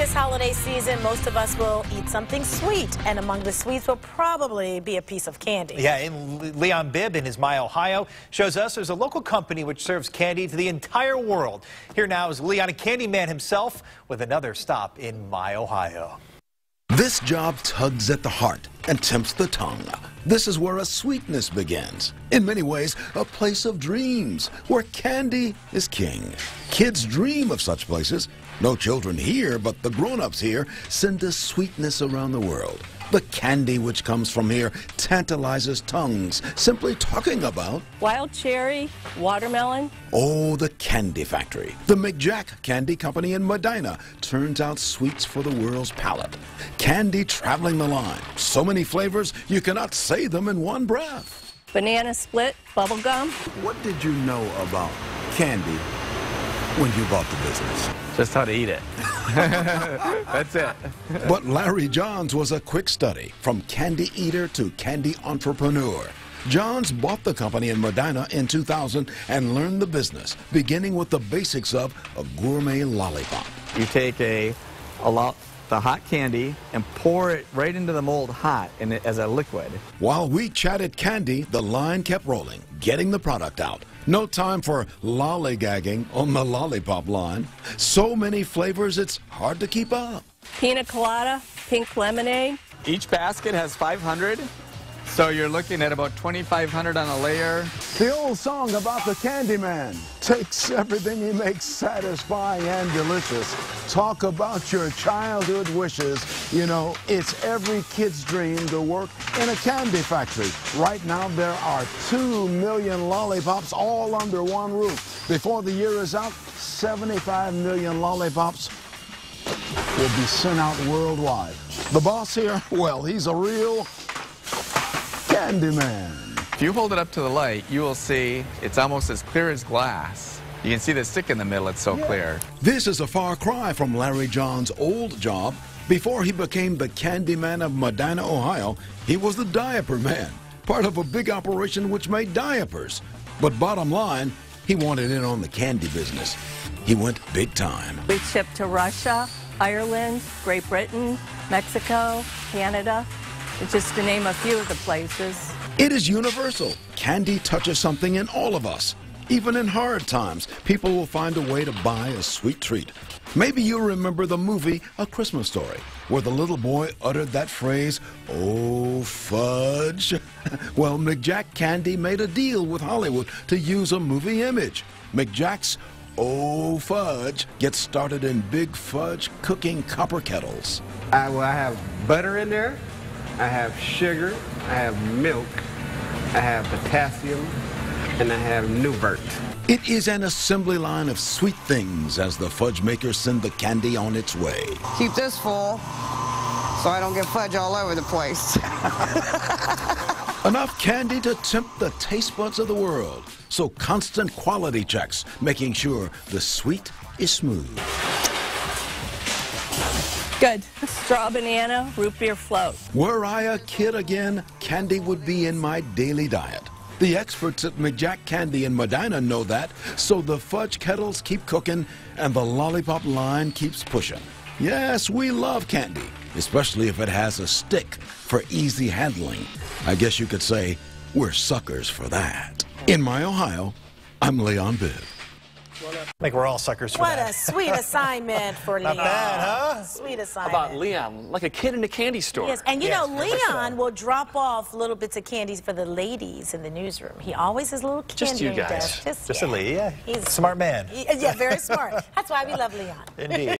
this holiday season, most of us will eat something sweet, and among the sweets will probably be a piece of candy. Yeah, and Leon Bibb in his My Ohio shows us there's a local company which serves candy to the entire world. Here now is Leon, a candy man himself, with another stop in My Ohio. This job tugs at the heart and tempts the tongue. This is where a sweetness begins. In many ways, a place of dreams, where candy is king. Kids dream of such places. No children here, but the grown-ups here send a sweetness around the world. The candy which comes from here tantalizes tongues, simply talking about wild cherry, watermelon. Oh, the candy factory. The McJak Candy Company in Medina turns out sweets for the world's palate. Candy traveling the line. So many flavors, you cannot say them in one breath. Banana split, bubble gum. What did you know about candy when you bought the business? Just how to eat it. That's it. But Larry Johns was a quick study, from candy eater to candy entrepreneur. Johns bought the company in Medina in 2000 and learned the business, beginning with the basics of a gourmet lollipop. You take the hot candy and pour it right into the mold hot as a liquid. While we chatted candy, the line kept rolling, getting the product out. No time for lollygagging on the lollipop line. So many flavors, it's hard to keep up. Pina colada, pink lemonade. Each basket has 500, so you're looking at about 2,500 on a layer. The old song about the candy man takes everything he makes satisfying and delicious. Talk about your childhood wishes. You know, it's every kid's dream to work in a candy factory. Right now, there are 2 million lollipops all under one roof. Before the year is out, 75 million lollipops will be sent out worldwide. The boss here, well, he's a real candy man. If you hold it up to the light, you will see it's almost as clear as glass. You can see the stick in the middle, it's so clear. This is a far cry from Larry John's old job. Before he became the candy man of Medina, Ohio, he was the diaper man, part of a big operation which made diapers. But bottom line, he wanted in on the candy business. He went big time. We ship to Russia, Ireland, Great Britain, Mexico, Canada, just to name a few of the places. It is universal. Candy touches something in all of us. Even in hard times, people will find a way to buy a sweet treat. Maybe you remember the movie A Christmas Story, where the little boy uttered that phrase, "Oh, fudge." Well, McJak Candy made a deal with Hollywood to use a movie image. McJak's Oh, fudge gets started in big fudge cooking copper kettles. I have butter in there, I have sugar, I have milk, I have potassium, and I have Newbert. It is an assembly line of sweet things as the fudge makers send the candy on its way. Keep this full so I don't get fudge all over the place. Enough candy to tempt the taste buds of the world. So constant quality checks, making sure the sweet is smooth. Good. Straw banana, root beer float. Were I a kid again, candy would be in my daily diet. The experts at McJak Candy in Medina know that, so the fudge kettles keep cooking and the lollipop line keeps pushing. Yes, we love candy, especially if it has a stick for easy handling. I guess you could say we're suckers for that. In My Ohio, I'm Leon Bibb. I think we're all suckers for What that. a sweet assignment for Leon. Not bad, huh? Sweet assignment. About Leon, like a kid in a candy store. Yes, and you know, Leon will drop off little bits of candies for the ladies in the newsroom. He always has a little candy Just you on his guys. desk. Just a lady, yeah. He's Smart man. Yeah, very smart. That's why we love Leon. Indeed.